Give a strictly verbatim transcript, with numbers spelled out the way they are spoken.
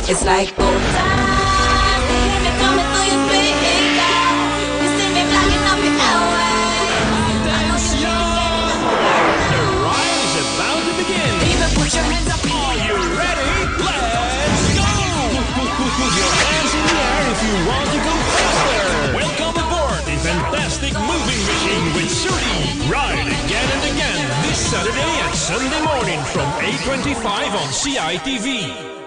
It's like old times. They hear me coming through your speakers. You see me blocking up your airways. Attention! The ride is about to begin. Even put your hands up in the Are you ready? Let's go! Put your hands in the air if you want to go faster. Welcome aboard the fantastic moving machine with Surti. Ride again and again this Saturday and Sunday morning from eight twenty-five on C I T V.